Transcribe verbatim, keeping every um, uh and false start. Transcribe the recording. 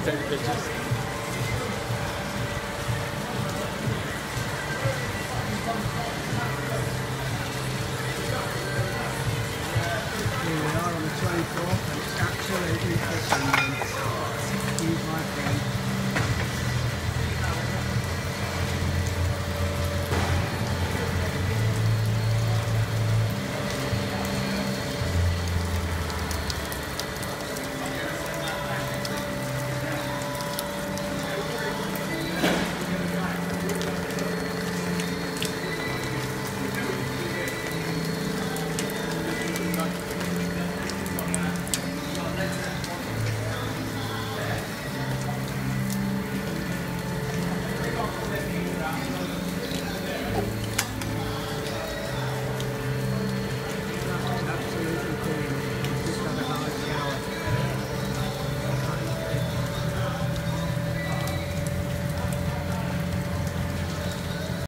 take the pictures. Here we are on the twenty-fourth and it's absolutely pissing.